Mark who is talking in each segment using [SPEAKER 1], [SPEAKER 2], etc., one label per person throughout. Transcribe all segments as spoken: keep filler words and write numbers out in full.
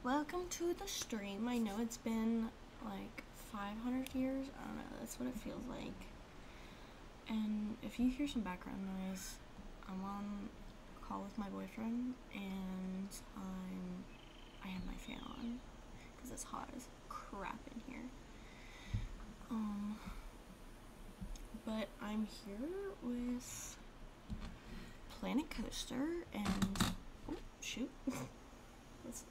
[SPEAKER 1] Welcome to the stream. I know it's been like five hundred years. I don't know, that's what it feels like. And if you hear some background noise, I'm on a call with my boyfriend and I'm I have my fan on because it's hot as crap in here. Um, but I'm here with Planet Coaster and oh shoot. Let's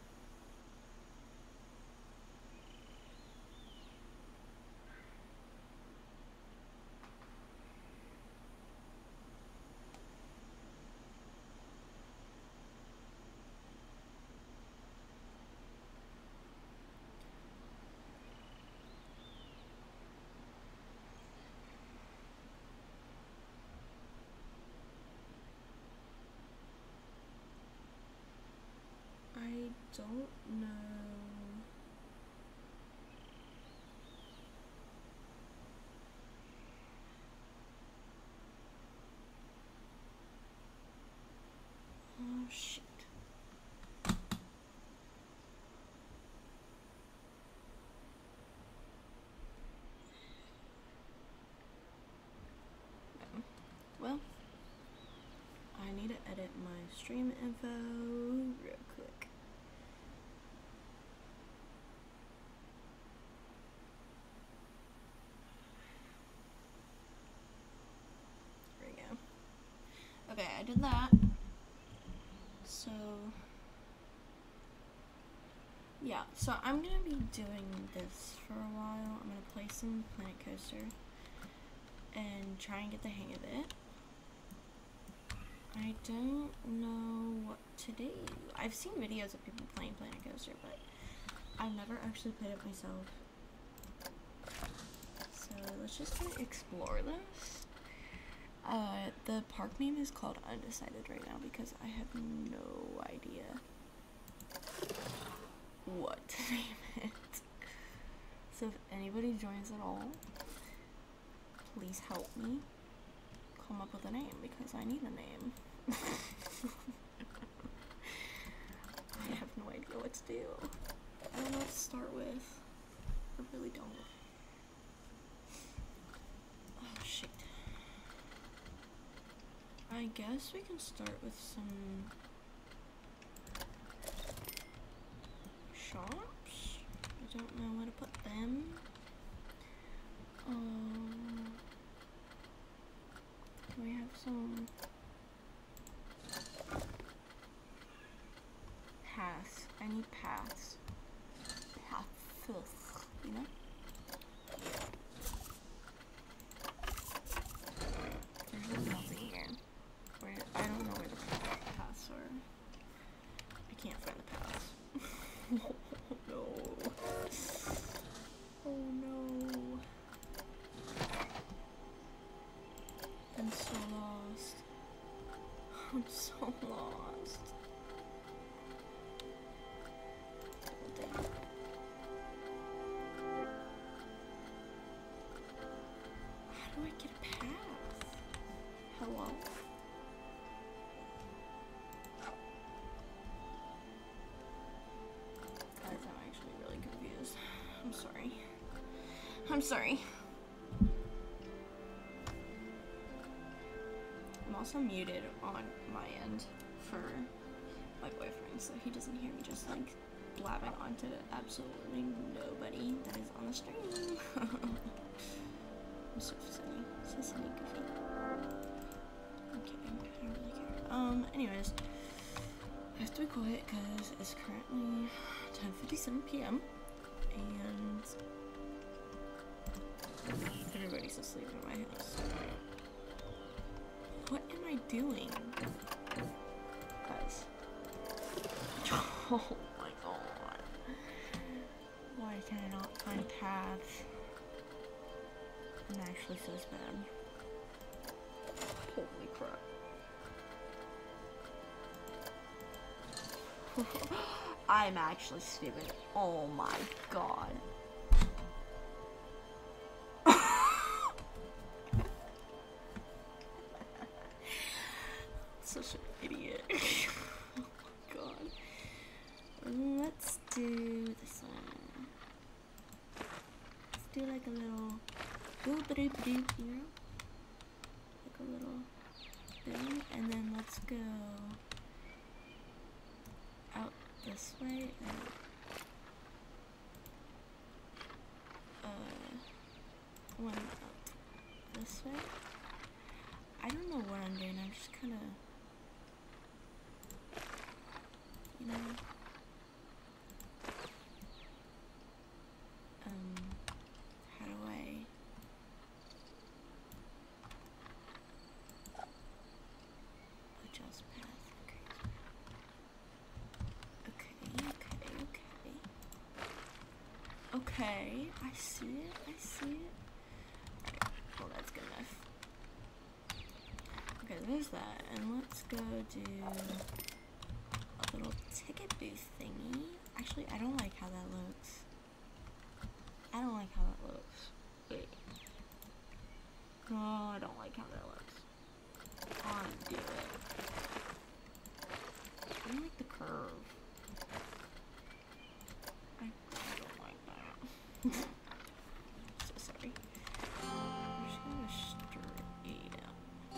[SPEAKER 1] I don't know. Oh shit. Well, I need to edit my stream info real quick. There we go. Okay, I did that. So, yeah, so I'm gonna be doing this for a while. I'm gonna play some Planet Coaster and try and get the hang of it. I don't know what to do. I've seen videos of people playing Planet Coaster, but I've never actually played it myself. So let's just try to explore this. Uh, the park name is called Undecided right now because I have no idea what to name it. So if anybody joins at all, please help me come up with a name because I need a name. I have no idea what to do. I don't know what to start with. I really don't. Oh shit. I guess we can start with some shops. I don't know where to put them. Um, we have some paths. I need paths. Paths, you know? There's nothing here. Where I don't know where the paths are. I can't find the paths. Oh no. Oh no. I'm so lost. I'm so lost. Oh, damn. How do I get a path? Hello? Guys, I'm actually really confused. I'm sorry. I'm sorry. I'm also muted on my end for my boyfriend, so he doesn't hear me just like blabbing onto absolutely nobody that is on the stream. I'm so silly. So silly, goofy. Okay, I don't really care. Um, anyways, I have to be quiet because it's currently ten fifty-seven p m and everybody's asleep in my house. What am I doing? Guys. Oh my god. Why can I not find paths? I'm actually so bad. Holy crap. I'm actually stupid. Oh my god. Such an idiot. Oh my god. let's do this one. Let's do like a little boop boop boop, you know? Like a little boop, and then let's go out this way and uh one out this way. I don't know what I'm doing, I'm just kinda, you know, um, how do I, adjust path, okay, okay, okay, okay, okay, I see it, I see it, alright, well that's good enough. Okay, there's that, and let's go do a little ticket booth thingy. Actually, I don't like how that looks. I don't like how that looks. Wait. Oh, I don't like how that looks. Undo it. I don't like the curve. I, I don't like that. So sorry. I'm just gonna straight up.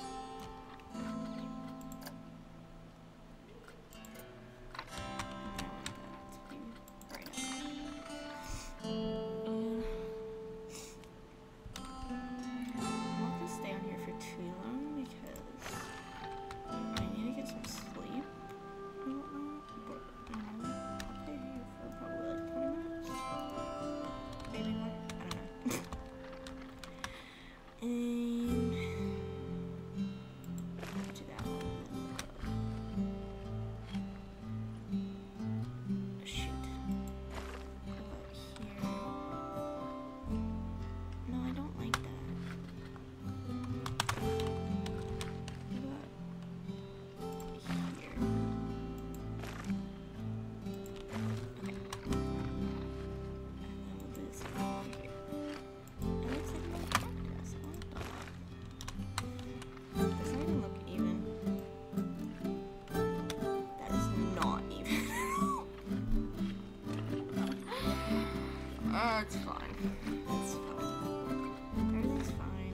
[SPEAKER 1] It's fine. It's fine. Everything's fine.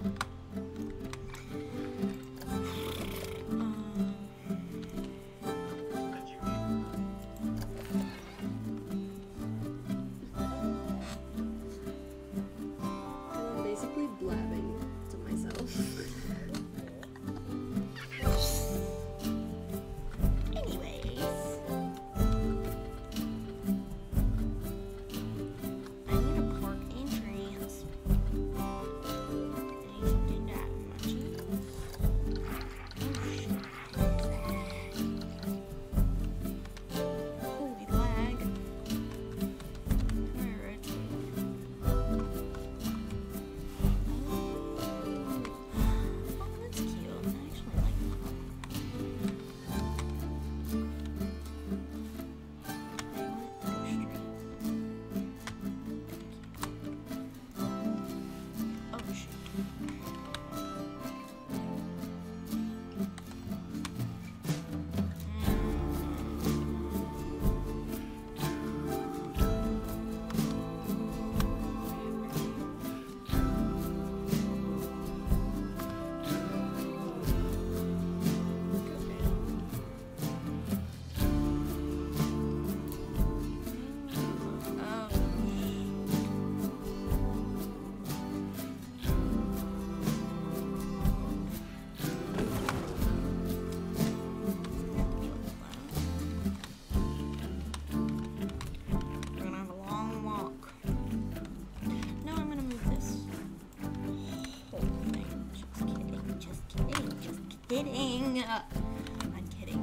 [SPEAKER 1] Um,
[SPEAKER 2] I'm basically blabbing to myself.
[SPEAKER 1] kidding. Uh, I'm kidding.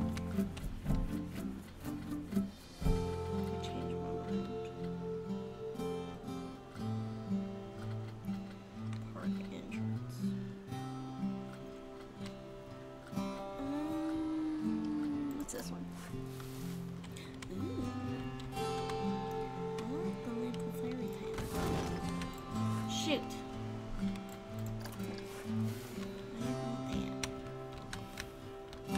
[SPEAKER 1] I changed my mind. Park entrance. Um, what's this one? Ooh. I like the little fairy tale. Shoot. I want that.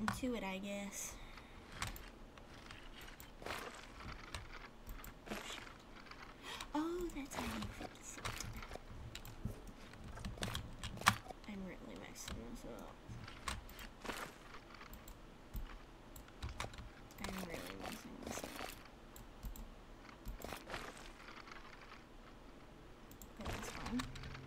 [SPEAKER 1] to it, I guess. Oh, shit. Oh, that's how you fix it. I'm really messing this up. I'm really messing this up. But that's fine.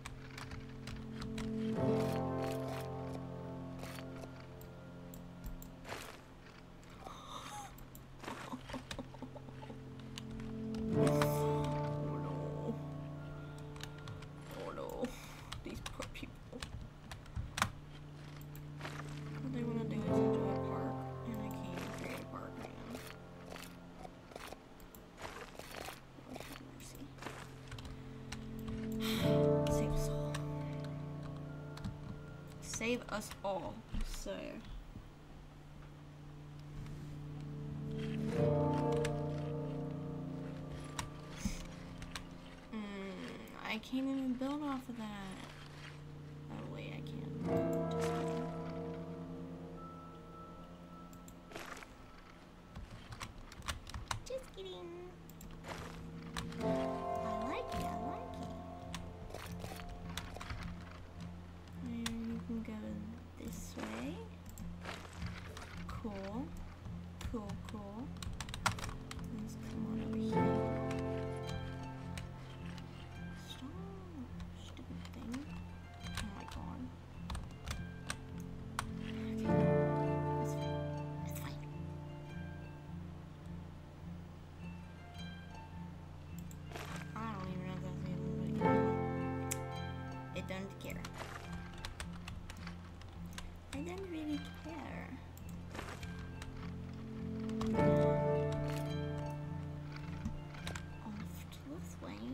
[SPEAKER 1] Save us all. So mm, I can't even build off of that. Oh wait, I can. Just kidding. Just kidding. I like it, I like it. And you can go this way. Cool. Cool, cool. Let's come on over here. Stop. Stupid thing. Oh my god. Okay. That's fine. That's fine. I don't even know if that's even what it doesn't care. I don't really care. Off to this way.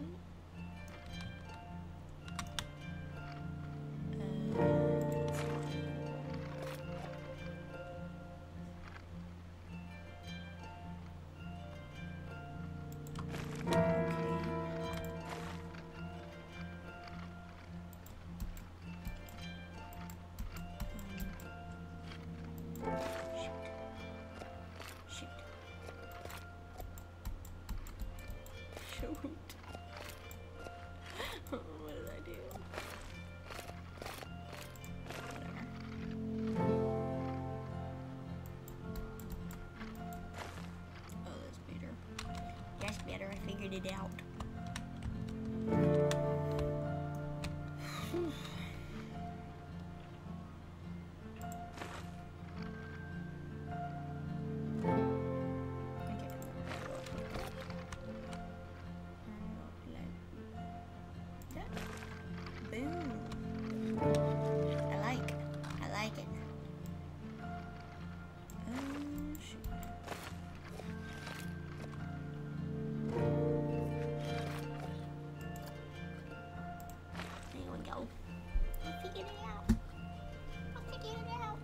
[SPEAKER 1] Uh, it's not anymore. Okay. Shoot. Shoot. What did I do? Whatever. Oh, that's better. That's better. I figured it out. Boom. I like it. I like it. Oh, shoot. There we go. I figured it out. I figured it out.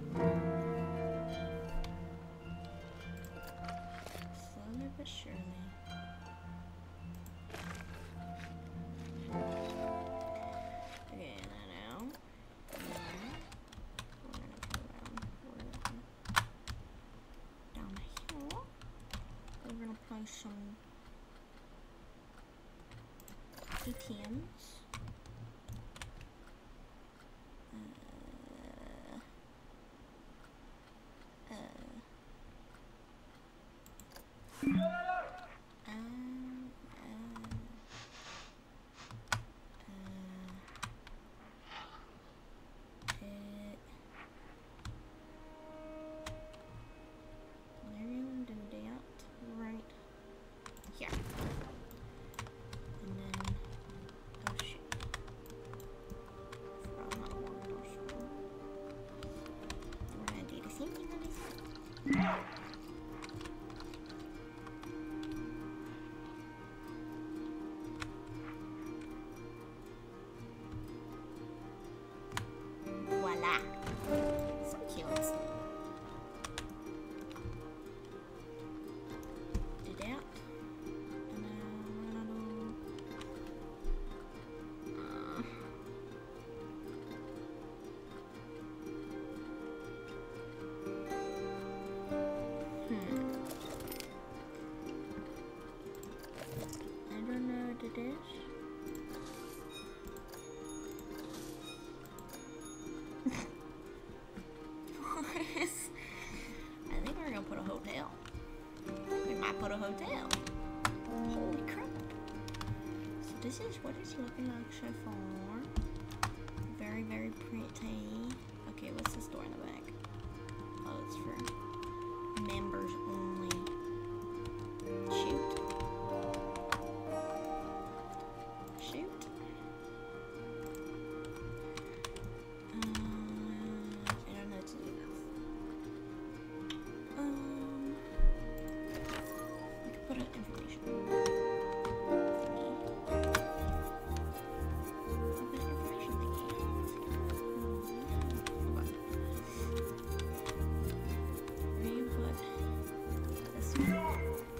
[SPEAKER 1] Slowly but surely. Okay, and then now, and then we're gonna go around, we're gonna down here, we're gonna place some A T Ms. Uh, uh, um, uh, It, they're gonna do that right here. And then, oh shoot. Forgot how to work those. We're gonna do the same thing on this side. Voila. So cute. Do that. And then we're gonna do uh, hotel. Holy crap. So this is what it's looking like so far. Very, very pretty. Okay, what's this door in the back? Oh, it's for members only. Shoot. Shoot. Uh, I don't know what to do now. Um, we could put an information thingy. Put an information thingy. Okay. Where you put this one?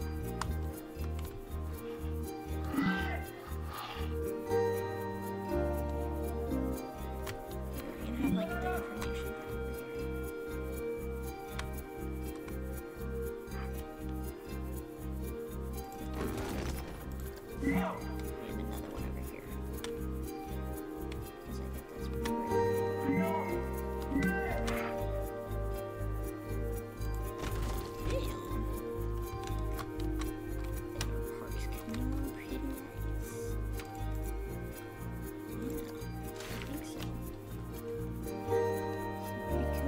[SPEAKER 1] We have another one over here. Because I think that's pretty great. Damn. Their parks can be pretty nice. Yeah, I think so. Pretty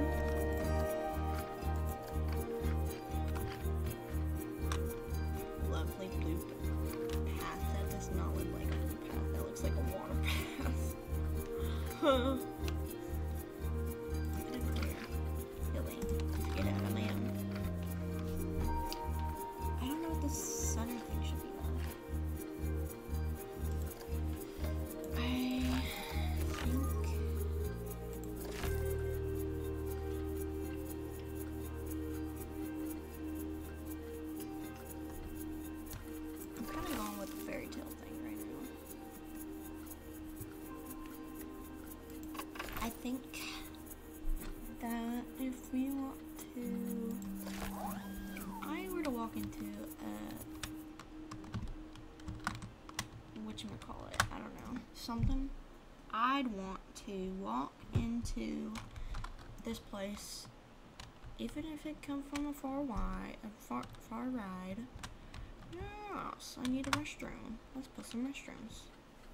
[SPEAKER 1] cool. Lovely blue path. That does not look like a blue path. That looks like a water path. Huh. I don't care. Really. Get out of my own. I don't know what this center thing should be like. I think I'm kind of going with the fairy tale thing right now. I think that if we want to, if I were to walk into a, whatchamacallit, I don't know, something, I'd want to walk into this place, even if it come from a far wide, a far, far ride. Yes, I need a restroom. Let's put some restrooms.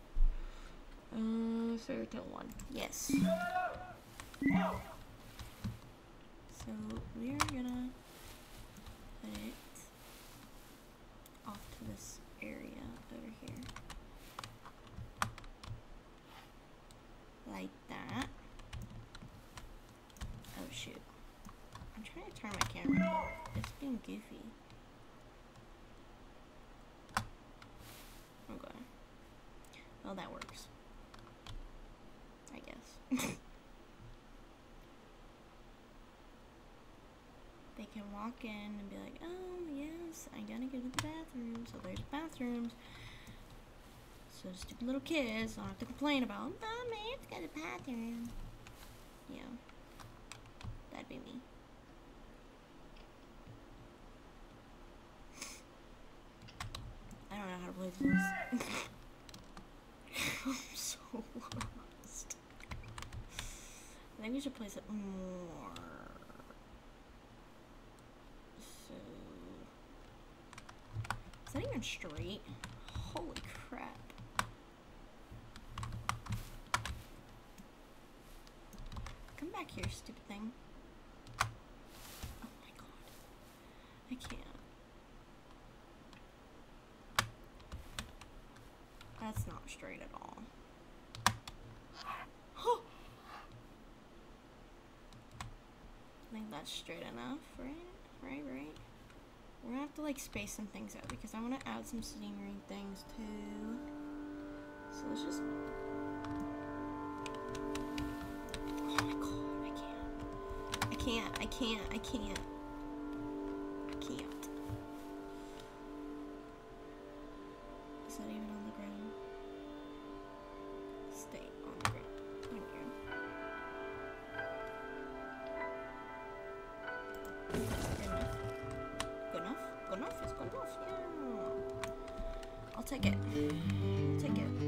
[SPEAKER 1] Uh, fairy tale one. Yes. So we're gonna put it off to this area over here. Like that. Oh shoot. I'm trying to turn my camera. It's being goofy. Okay. Well, that works. I guess. They can walk in and be like, oh, yes, I gotta go to the bathroom. So there's bathrooms. So stupid little kids don't have to complain about, Mommy, I have to go to the bathroom. Yeah. That'd be me. I don't know how to play this. I'm so lost. I think we should place it more. So, is that even straight? Holy crap. Come back here, stupid thing. Oh my god. I can't. That's not straight at all. Huh. I think that's straight enough, right? Right, right. We're gonna have to like space some things out because I want to add some scenery things too. So let's just. Oh my god, I can't. I can't, I can't, I can't. I can't. Is that even on the ground? Stay on the ground. Thank you. Good enough. Good enough? Good enough? It's good enough? Yeah. I'll take it. I'll take it.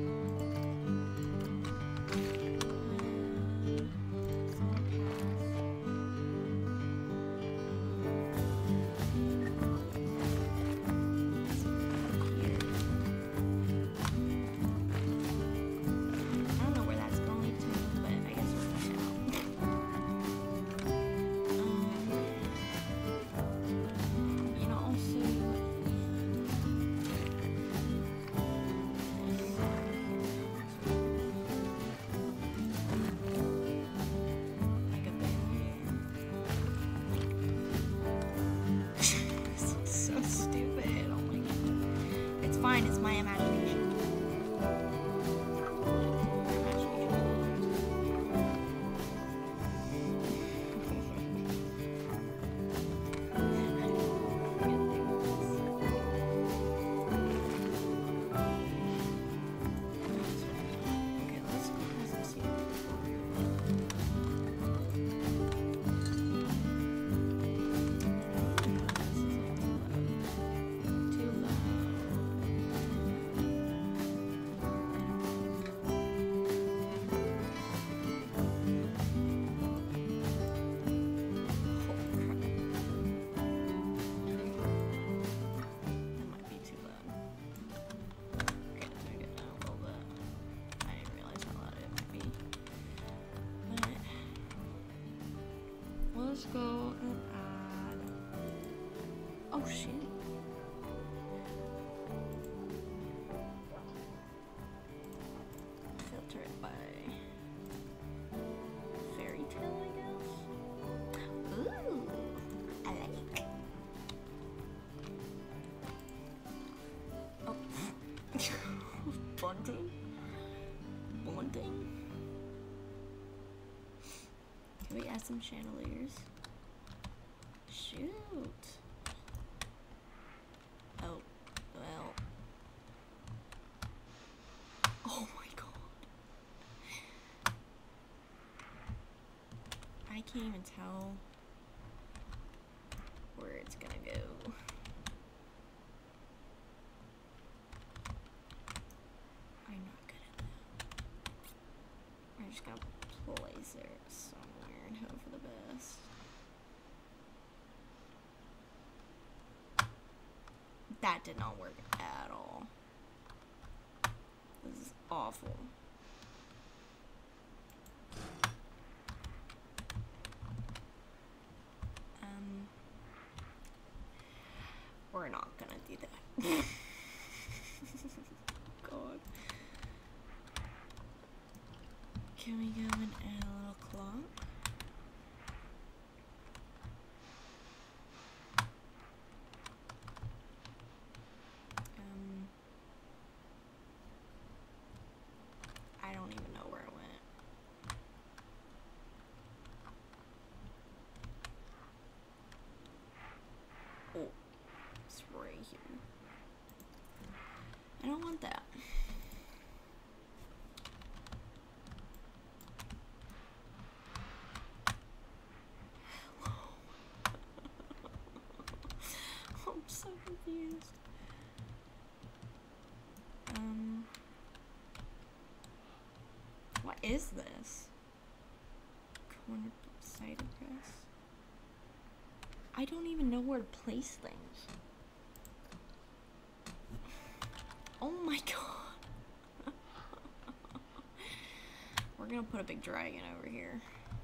[SPEAKER 1] let's go and add. Oh shit. Filter it by fairy tale, I guess. Ooh, I like. Oh, bunting, bunting. Can we add some chandeliers? Shoot. Oh, well. Oh my god. I can't even tell where it's gonna go. I'm not good at that. I'm just gonna place it somewhere and hope for the best. That did not work at all. This is awful. Um, we're not gonna do that. God. Can we go and add a little clock? Um, I don't even know where it went. Oh, it's right here. I don't want that. I'm so confused. Um, what is this? Corner cider press. I don't even know where to place things. Oh my god. We're gonna put a big dragon over here.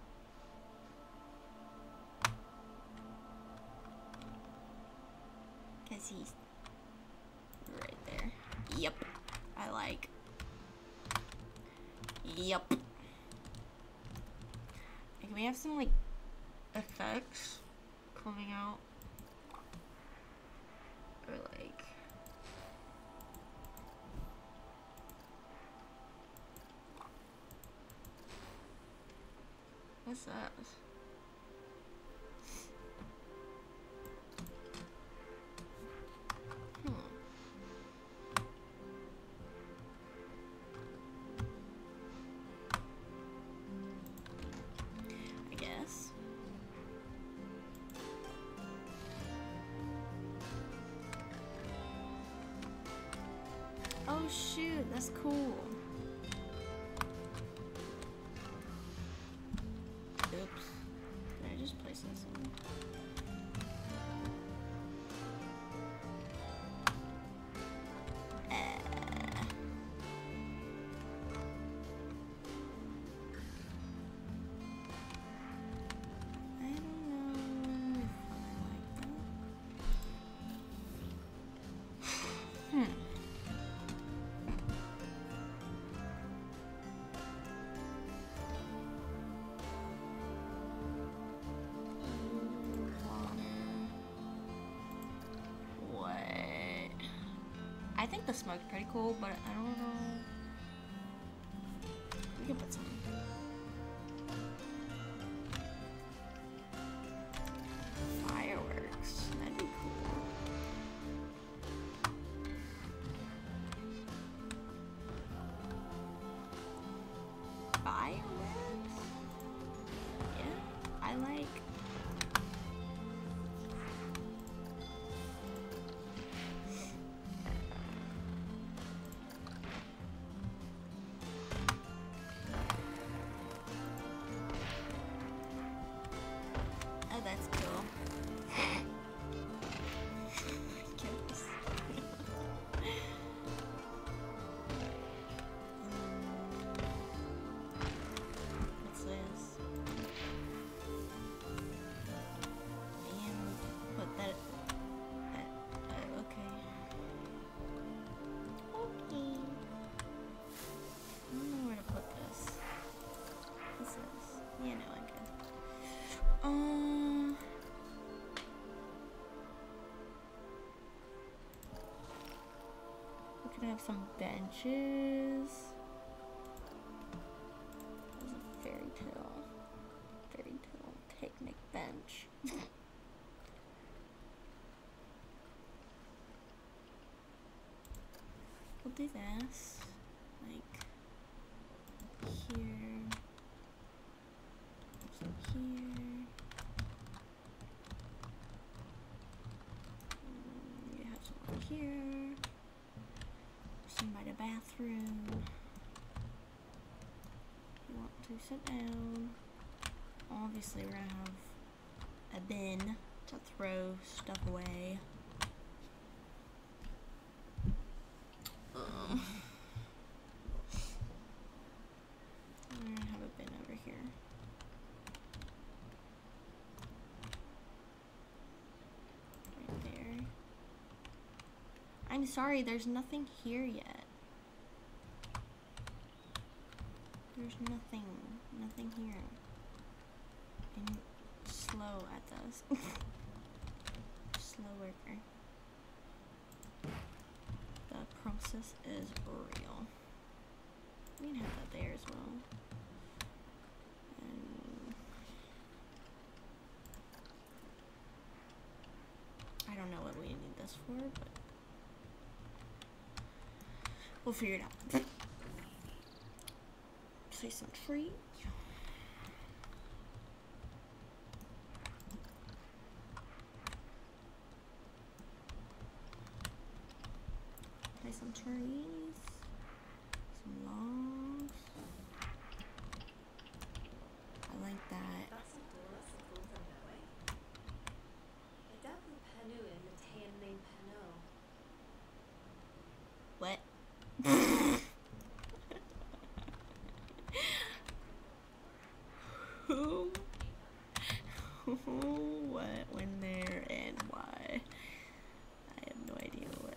[SPEAKER 1] Cause he's right there. Yep. I like. Yep. Can we have some like effects coming out? Or like what's that? Hmm. I guess. Oh shoot, that's cool. Oops. Did I just place this in? I think the smoke's pretty cool, but I don't know. We can put some. Fireworks. That'd be cool. Fireworks? Yeah, I like. like some benches. There's a fairy tale. Fairy tale picnic bench. We'll do this. Like here. So here. Mm, you have someone here. Some by the bathroom. You want to sit down. Obviously, we're gonna have a bin to throw stuff away. Um, we're gonna have a bin over here. Right there. I'm sorry, there's nothing here yet. There's nothing, nothing here. I'm slow at this. Slow worker. The process is real. We can have that there as well. And I don't know what we need this for, but we'll figure it out. Place some trees. Place some trees. Some logs. I like that.
[SPEAKER 2] That's a cool, that's a cool thing that way. I doubt the Penu in the tan named Penu.
[SPEAKER 1] What? Who? Who? What? When? There? And why? I have no idea what.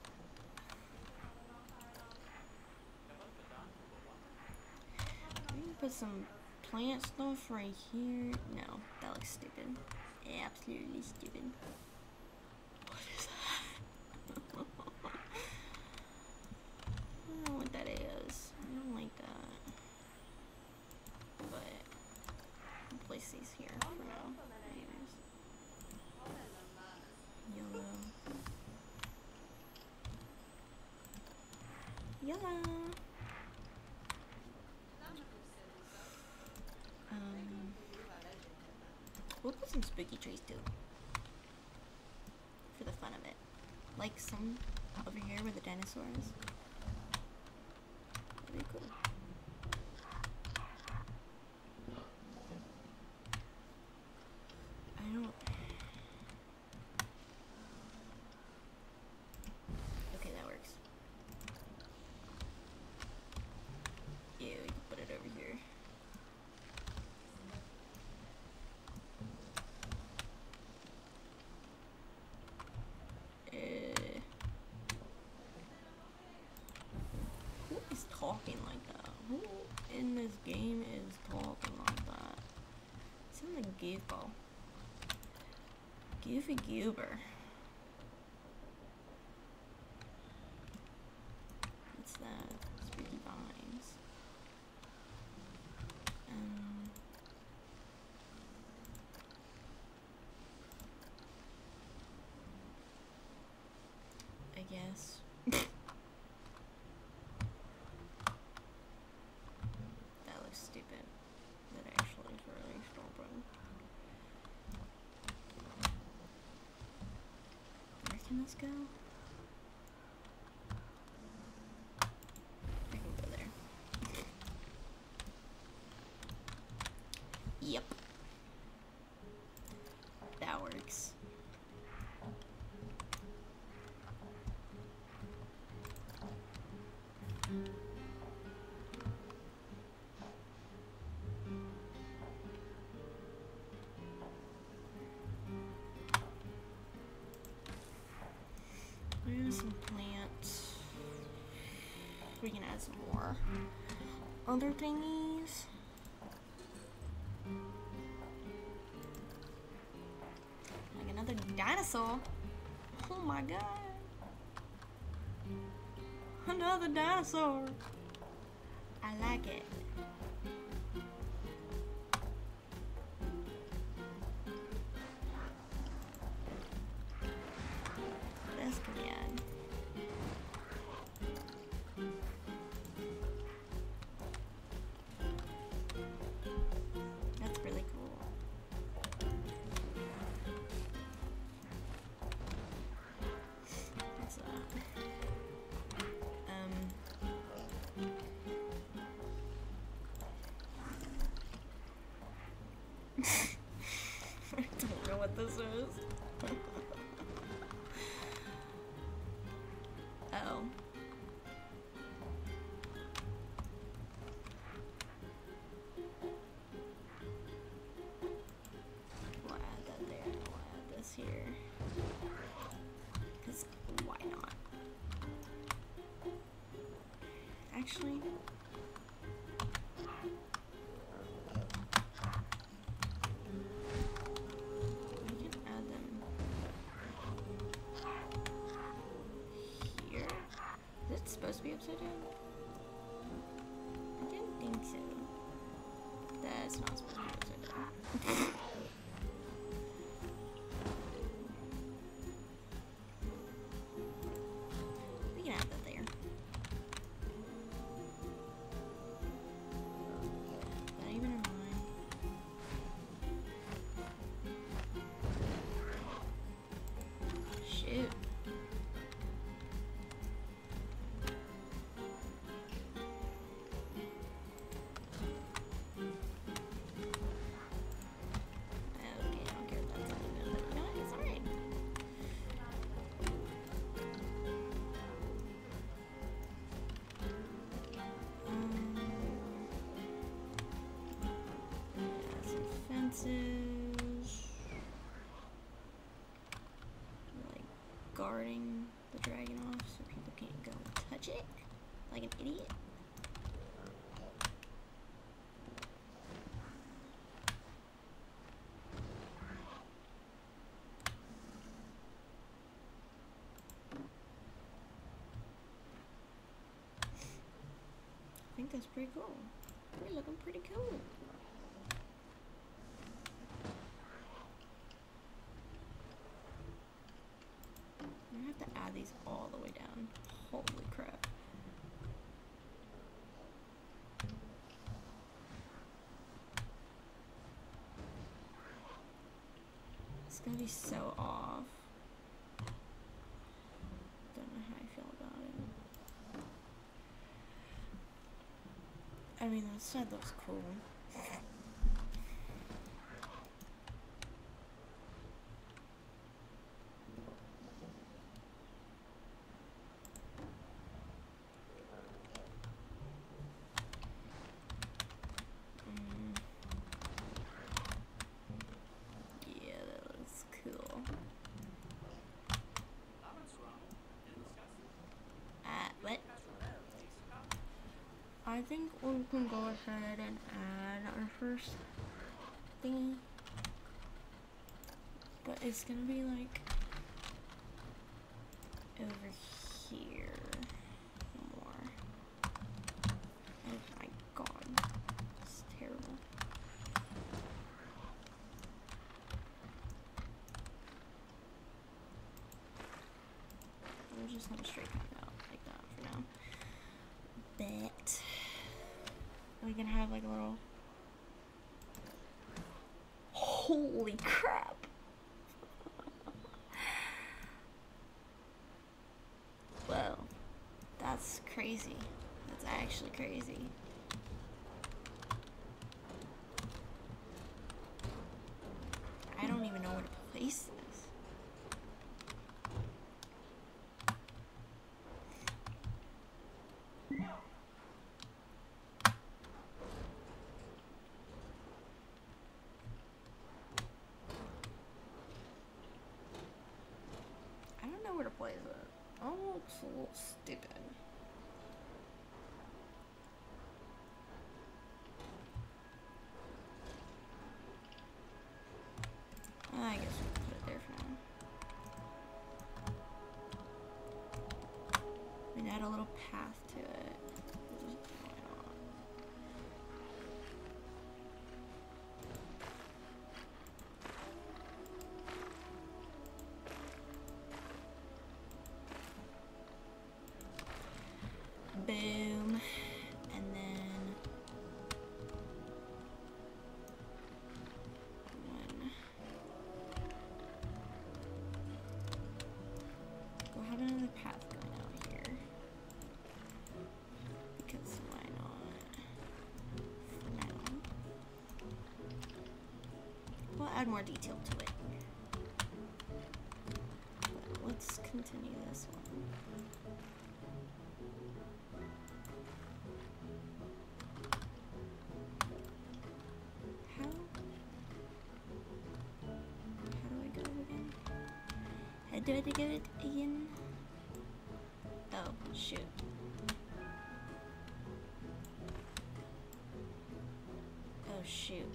[SPEAKER 1] We can put some plant stuff right here. No, that looks stupid. Absolutely stupid. What is that? I don't know what that is. I don't like that. But I'll place these here for now. Anyways. Yellow. Yellow. Um, we'll put some spooky trees too. For the fun of it. Like some over here where the dinosaur is. That'd be cool. I don't. Okay, that works. Yeah, we can put it over here. Uh, who is talking like that? Who in this game is talking like that? Sound like Goofball. Goofy Goober. What's that? Spooky vines. Um, I guess. That looks stupid. That actually is really stupid. Where can this go? I can go there. Yep. That works. There's some plants. We can add some more other thingies. Like another dinosaur. Oh my god. Another dinosaur. I like it. This could be add. That's really cool. What's that? Um. I don't know what this is. Oh. We'll add that there. We'll add this here. Because why not? Actually. Supposed to be upside down? I didn't think so. That's not supposed to be upside down. We can add that there. Not even in line. Shoot. Like guarding the dragon off so people can't go touch it like an idiot. I think that's pretty cool. We're looking pretty cool. I have to add these all the way down. Holy crap. It's gonna be so off. Don't know how I feel about it. I mean, the side looks cool. I think we can go ahead and add our first thingy, but it's gonna be like over here more. Oh my god, it's terrible. We'll just have a straight cut out like that for now. But we can have like a little. Holy crap! Whoa, that's crazy. That's actually crazy. I don't even know where to place this. Where to place it. Oh, it's a little stupid. I guess we'll put it there for now. I mean, add a little path to it. Why not? Boom. And then one. We'll have another path going out here. Because why not? For now. We'll add more detail to it. But let's continue this one. How? How do I go again? How do I go it again? Oh, shoot. Oh, shoot.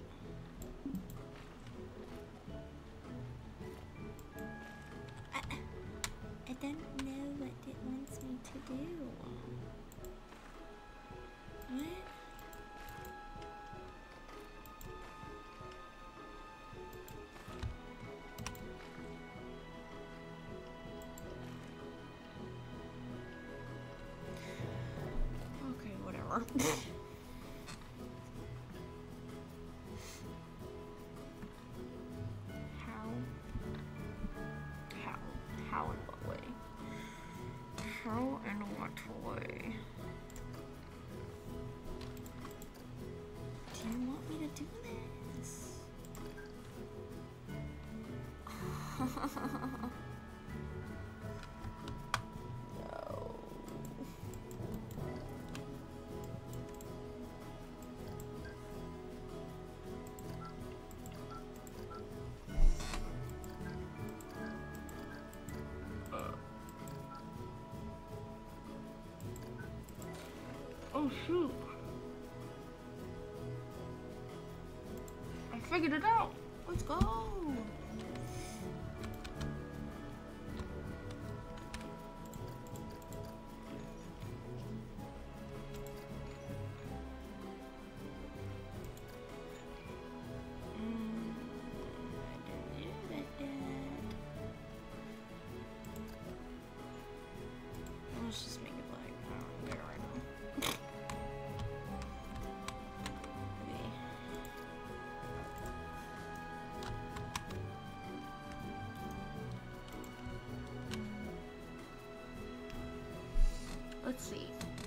[SPEAKER 1] I, I don't know what it wants me to do. What? Okay, whatever. How? How? How in what way? How and what way? Do you want me to do this? No. Oh shoot. I figured it out. Let's go. Mm, I didn't do that yet. Let's just make it black. I don't get it right now. Okay. Let's see.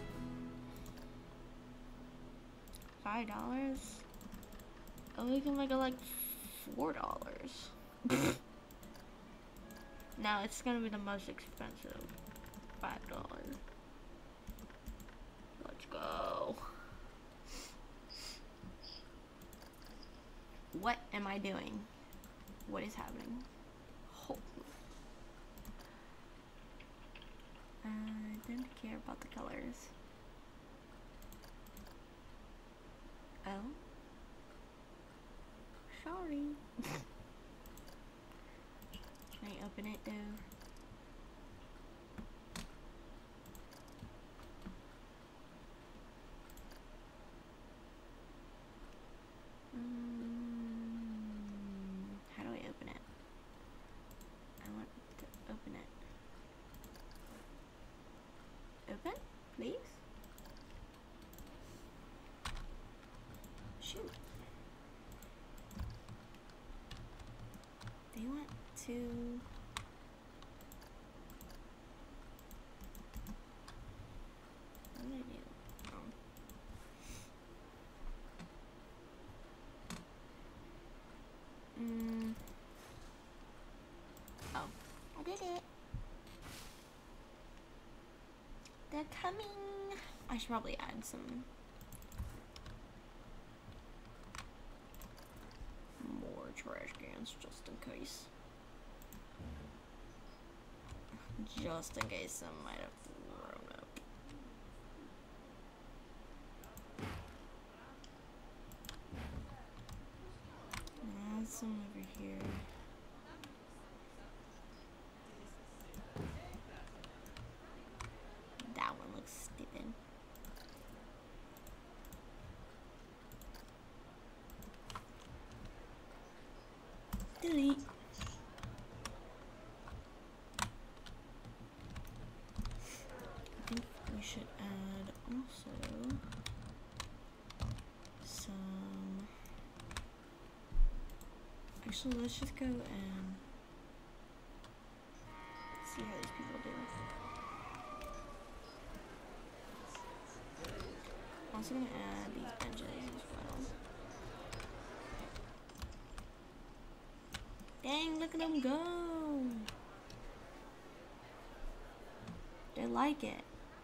[SPEAKER 1] Five dollars. Oh, we can make it like four dollars. Now it's gonna be the most expensive. Five dollars. Let's go. What am I doing? What is happening? Hold. Uh, I don't care about the colors. Oh. Sorry. Can I open it though? Mm, how do I open it? I want to open it. Open, please? Shoot. They want to... What do I do? Oh. Mm. Oh, I did it. They're coming. I should probably add some more trash cans just in case. Just in case some might have thrown up. Add some over here. That one Delete. I think we should add also some. Actually, let's just go and see how these people do. I'm also gonna add these benches as well. Dang, look at them go! They like it.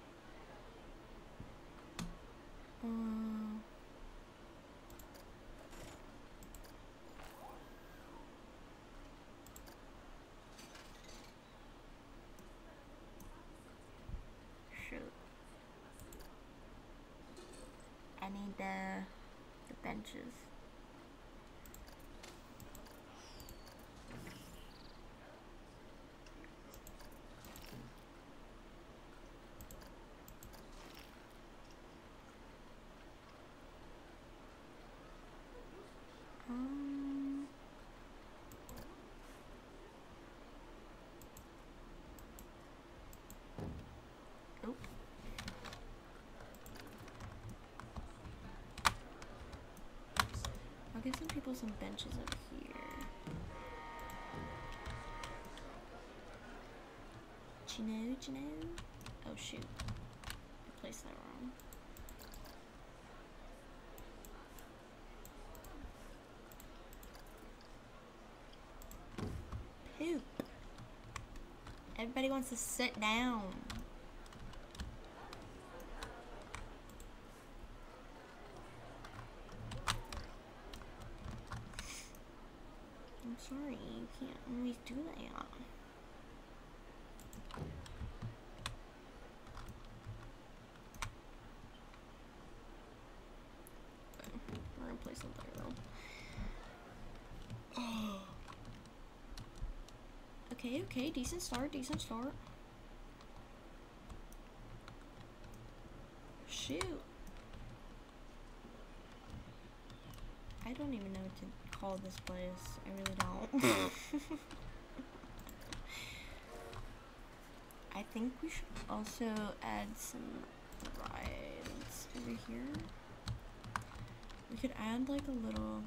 [SPEAKER 1] Uh, shoot. I need the the benches. Um, oh. I'll give some people some benches up here. Do you know, do you know? Oh shoot. I placed that wrong. Poop. Everybody wants to sit down. I'm sorry, you can't always do that. We're gonna play something though. Oh. Okay, okay, decent start, decent start. Shoot. I don't even know what to call this place. I really don't. I think we should also add some rides over here. We could add like a little.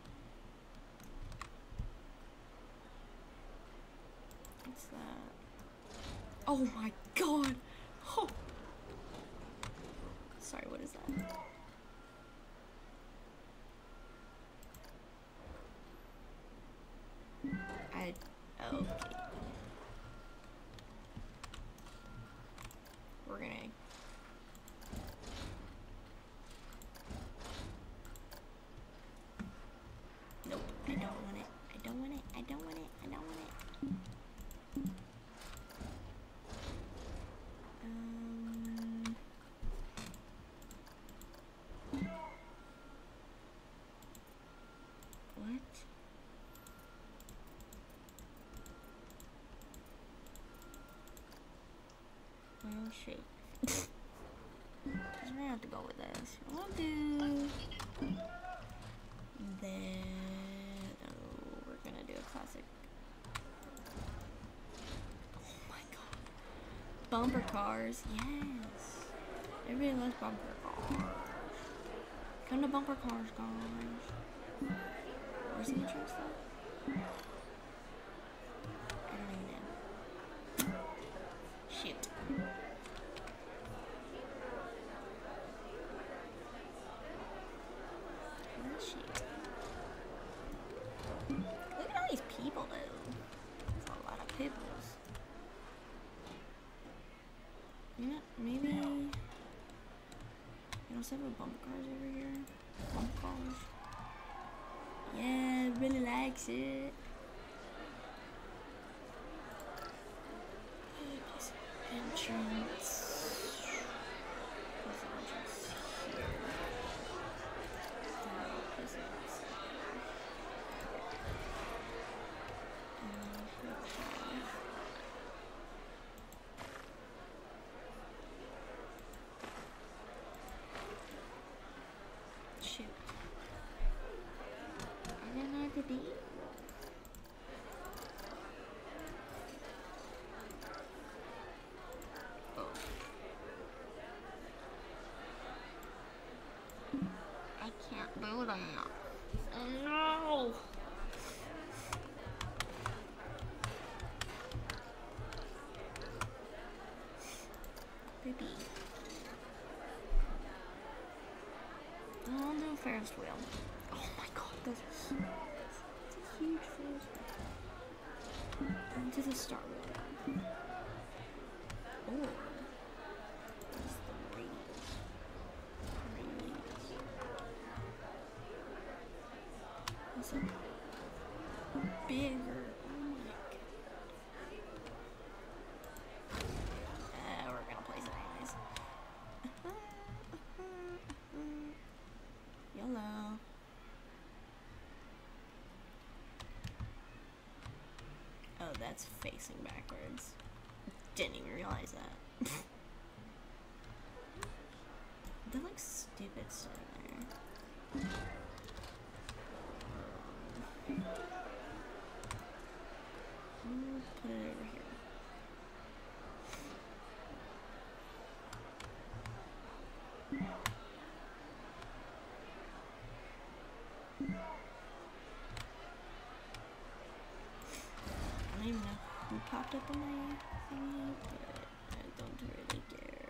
[SPEAKER 1] What's that? Oh my god! Oh. Sorry, what is that? I. Oh, okay. We're gonna. Nope, I don't want it. I don't want it. I don't want it. I don't want it. Um. What? Well, shoot. We're gonna have to go with this. We'll do that. Oh, we're gonna do a classic. Oh my god. Bumper cars, yes. Everybody loves bumper cars. Come to bumper cars, guys. Where's the entrance though? I don't even know. Shoot. Look at all these people though. There's a lot of people. You know, maybe you also have a bumper cars over here. Bumper cars. Yeah, really likes it. Entrance. What's the entrance here? No, this is. Shoot. I don't know what to do. do that. Oh no! Baby. I'll do a Ferris wheel. Oh my god, that's a huge, that's a huge Ferris wheel. And do the Star Wars. Or just the radius. Radius. It's a bigger. Oh my god. Uh, we're gonna place it anyways. Yellow. Oh, that's facing backwards. Didn't even realize that. That looks stupid sitting there. We'll put it over here. I don't even know who popped up on my thingy, but I don't really care.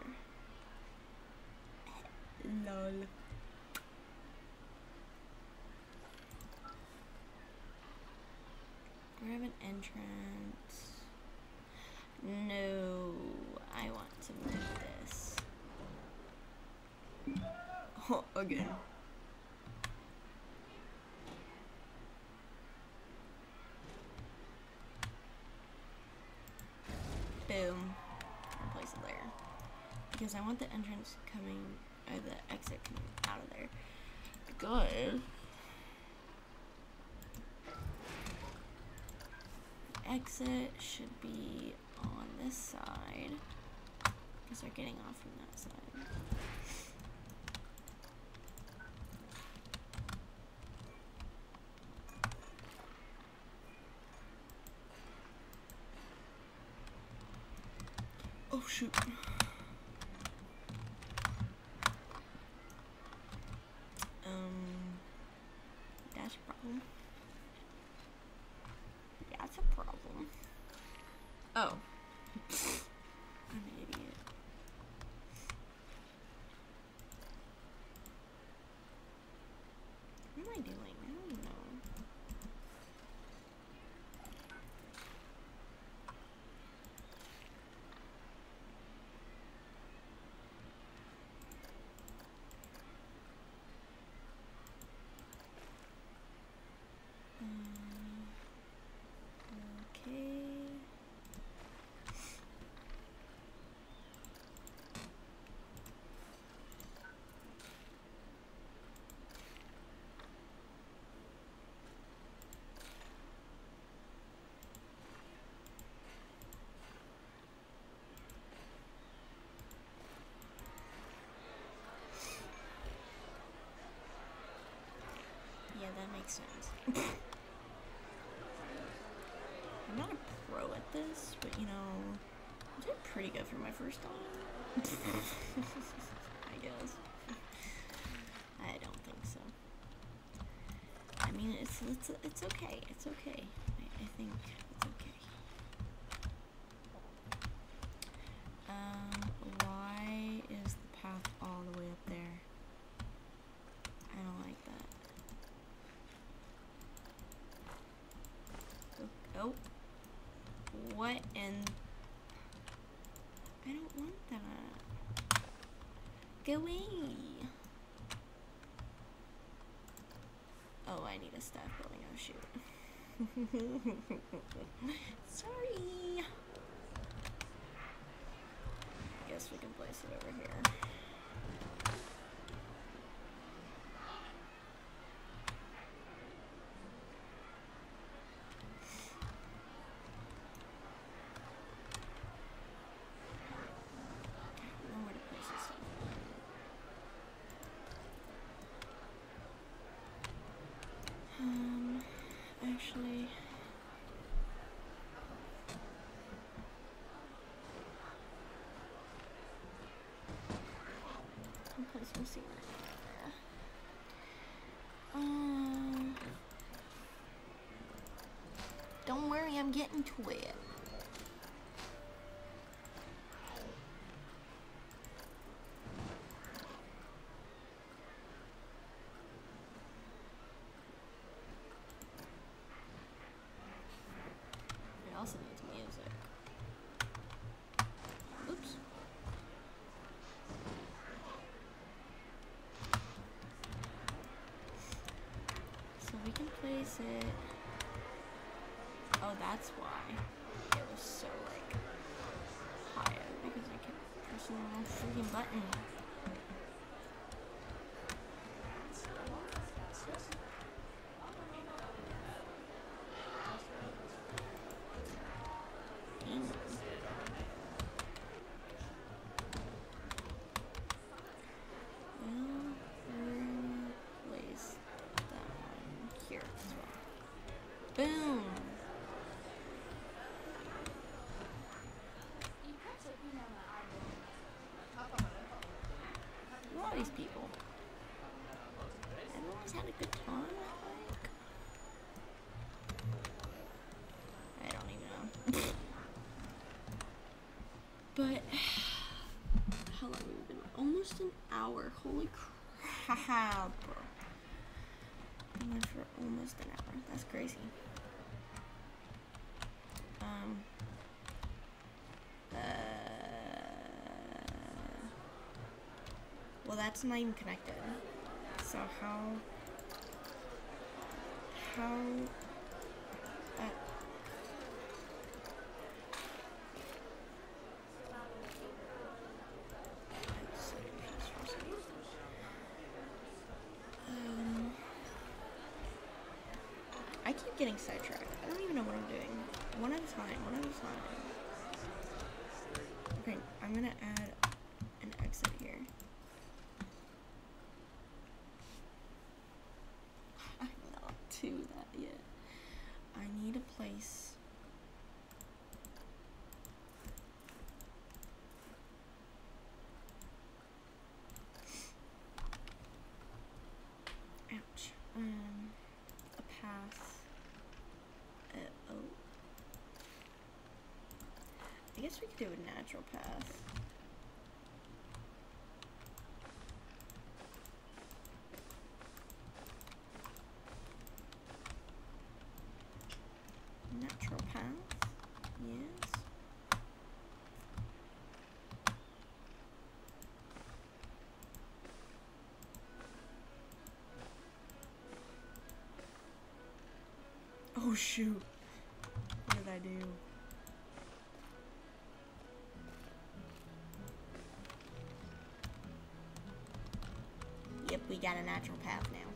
[SPEAKER 1] Lol. We have an entrance. No, I want to move this. Oh, again. Boom. Replace it there. Because I want the entrance coming, or the exit coming out of there. Good. Exit should be on this side. Because they're getting off from that side. Oh shoot. Um, that's a problem. That's a problem. Oh. I'm an idiot. What am I doing? I don't even know. Um, okay. Yeah, that makes sense. I'm not a pro at this, but you know, I did pretty good for my first time. I guess. I don't think so. I mean, it's it's it's okay. It's okay. I, I think it's okay. Um, why is the path all the way up there? I don't like that. Oh, what in? I don't want that. Go away. Oh, I need a staff building. Oh shoot. Sorry. Guess we can place it over here. Um, actually, I'll place my scenery there. Don't worry, I'm getting to it. It also needs music. Oops. So we can place it. Oh, that's why it was so like high up, because I kept pressing the wrong freaking button. Boom! Who are these people? Everyone's had a good time, I think. I don't even know. But, how long have we been? Almost an hour. Holy crap. Been there for almost an hour. That's crazy. Um. Uh. Well, that's not even connected. So how? How? Uh, um. I keep getting sidetracked. I don't even know what I'm doing. One at a time, one at a time. Okay, I'm gonna add an exit here. I'm not to that yet. I need a place. Ouch. Um, a path. Uh, oh. I guess we could do a natural path. Natural path, yes. Oh shoot, what did I do? Yep, we got a natural path now.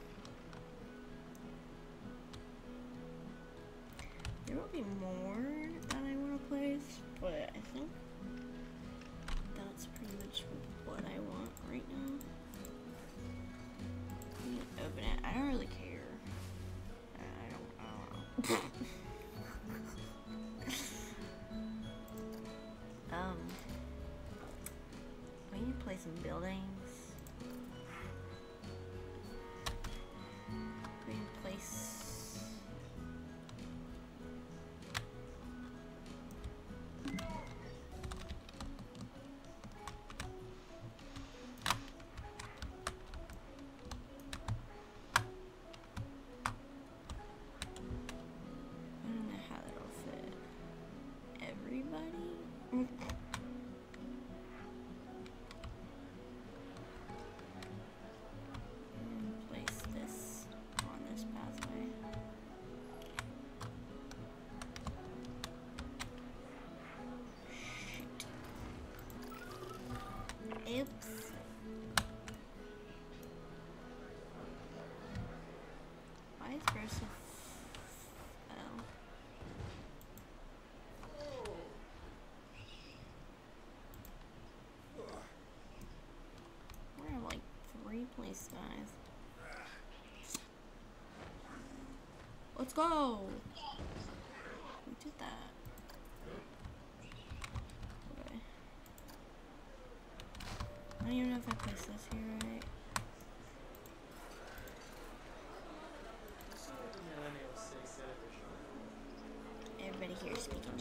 [SPEAKER 1] There will be more that I want to place, but I think that's pretty much what I want right now. Let me open it. I don't really care. I don't, I don't know. um, we need to place some buildings. We need to place. Place this on this pathway. Shit. Oops. Why is there so oh. We're in like three place guys. Let's go! We did that. Okay. I don't even know if I placed this here right.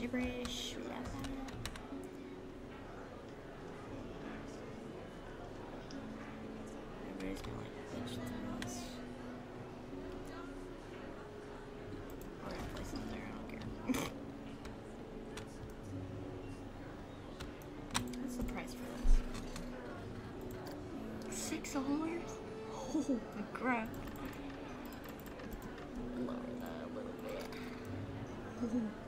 [SPEAKER 1] Licorice, we have that. Everybody's gonna like bitch through this. We're gonna place them there, I don't care. What's the price for this? Six dollars? Holy crap. Lower that a little bit.